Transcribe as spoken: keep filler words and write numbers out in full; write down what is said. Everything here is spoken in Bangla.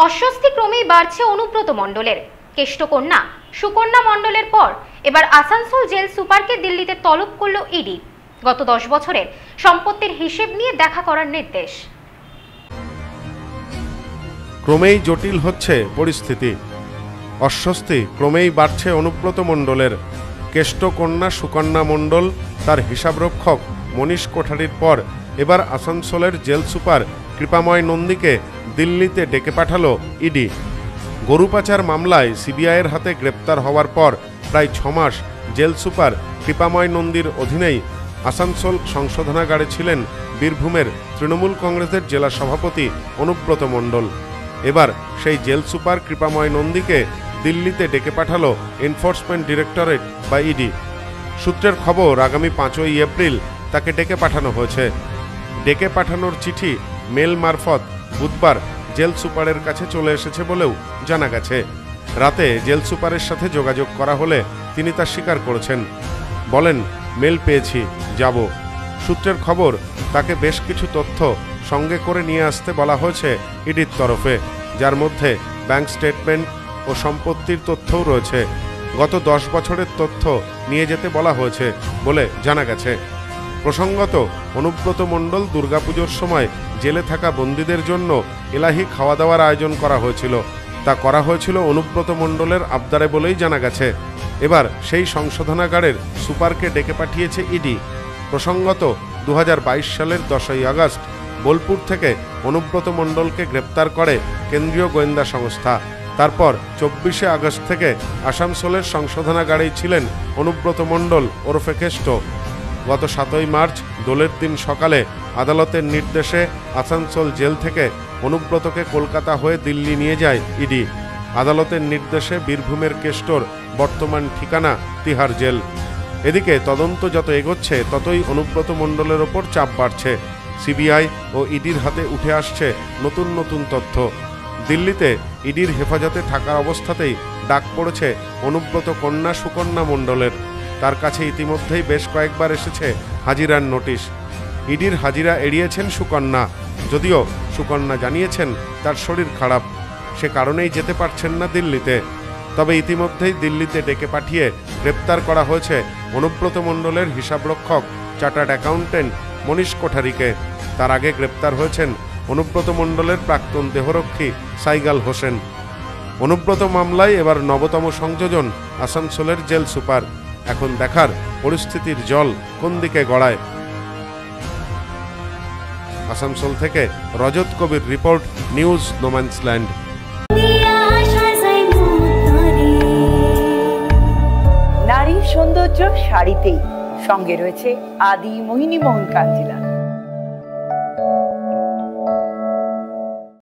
অস্বস্তি ক্রমেই বাড়ছে অনুব্রত মণ্ডলের। কেষ্টকন্যা সুকন্যা মণ্ডলের পর এবার আসানসোল জেল সুপারকে দিল্লিতে তলব করল ইডি। গত দশ বছরের সম্পত্তির হিসেব নিয়ে দেখা করার নির্দেশ। ক্রমেই জটিল হচ্ছে পরিস্থিতি। অস্বস্তি ক্রমেই বাড়ছে অনুব্রত মণ্ডলের। কেষ্টকন্যা সুকন্যা মণ্ডল তার হিসাবরক্ষক মনীষ কোঠারির পর এবার আসানসোলের জেল সুপার কৃপাময় নন্দীকে দিল্লিতে ডেকে পাঠালো ইডি। গরু পাচার মামলায় সিবিআইয়ের হাতে গ্রেপ্তার হওয়ার পর প্রায় ছমাস জেল সুপার কৃপাময় নন্দীর অধীনেই আসানসোল সংশোধনাগারে ছিলেন বীরভূমের তৃণমূল কংগ্রেসের জেলা সভাপতি অনুব্রত মণ্ডল। এবার সেই জেল সুপার কৃপাময় নন্দীকে দিল্লিতে ডেকে পাঠালো এনফোর্সমেন্ট ডিরেক্টরেট বা ইডি। সূত্রের খবর, আগামী পাঁচই এপ্রিল তাকে ডেকে পাঠানো হয়েছে। ডেকে পাঠানোর চিঠি মেল মারফত বুধবার জেল সুপারের কাছে চলে এসেছে বলেও জানা গেছে। রাতে জেল সুপারের সাথে যোগাযোগ করা হলে তিনি তা স্বীকার করেছেন। বলেন, মেল পেয়েছি, যাব। সূত্রের খবর, তাকে বেশ কিছু তথ্য সঙ্গে করে নিয়ে আসতে বলা হয়েছে ইডির তরফে, যার মধ্যে ব্যাংক স্টেটমেন্ট ও সম্পত্তির তথ্যও রয়েছে। গত দশ বছরের তথ্য নিয়ে যেতে বলা হয়েছে বলে জানা গেছে। প্রসঙ্গত, অনুব্রত মণ্ডল দুর্গাপুজোর সময় জেলে থাকা বন্দীদের জন্য এলাহি খাওয়া দাওয়ার আয়োজন করা হয়েছিল। তা করা হয়েছিল অনুব্রত মণ্ডলের আবদারে বলেই জানা গেছে। এবার সেই সংশোধনাগারের সুপারকে ডেকে পাঠিয়েছে ইডি। প্রসঙ্গত, দু হাজার বাইশ সালের দশই আগস্ট বোলপুর থেকে অনুব্রত মণ্ডলকে গ্রেপ্তার করে কেন্দ্রীয় গোয়েন্দা সংস্থা। তারপর চব্বিশে আগস্ট থেকে আসানসোলের সংশোধনাগারেই ছিলেন অনুব্রত মণ্ডল ওরফে কেষ্ট। গত সাতই মার্চ দোলের দিন সকালে আদালতের নির্দেশে আসানসোল জেল থেকে অনুব্রতকে কলকাতা হয়ে দিল্লি নিয়ে যায় ইডি। আদালতের নির্দেশে বীরভূমের কেষ্টর বর্তমান ঠিকানা তিহার জেল। এদিকে তদন্ত যত এগোচ্ছে ততই অনুব্রত মণ্ডলের ওপর চাপ বাড়ছে। সিবিআই ও ইডির হাতে উঠে আসছে নতুন নতুন তথ্য। দিল্লিতে ইডির হেফাজতে থাকার অবস্থাতেই ডাক পড়েছে অনুব্রত কন্যা সুকন্যা মণ্ডলের। তার কাছে ইতিমধ্যেই বেশ কয়েকবার এসেছে হাজিরার নোটিশ। ইডির হাজিরা এড়িয়েছেন সুকন্যা, যদিও সুকন্যা জানিয়েছেন তার শরীর খারাপ, সে কারণেই যেতে পারছেন না দিল্লিতে। তবে ইতিমধ্যেই দিল্লিতে ডেকে পাঠিয়ে গ্রেপ্তার করা হয়েছে অনুব্রত মণ্ডলের হিসাবরক্ষক চার্টার্ড অ্যাকাউন্টেন্ট মনীষ কোঠারিকে। তার আগে গ্রেপ্তার হয়েছেন অনুব্রত মণ্ডলের প্রাক্তন দেহরক্ষী সাইগাল হোসেন। অনুব্রত মামলায় এবার নবতম সংযোজন আসানসোলের জেল সুপার। এখন দেখার পরিস্থিতির জল কোন দিকে গড়ায়। আসানসোল থেকে Rajat Kabir report, news no man's land. নারীর সৌন্দর্য শাড়িতেই, সঙ্গে রয়েছে আদি মোহিনী মোহন কাঞ্জিলা।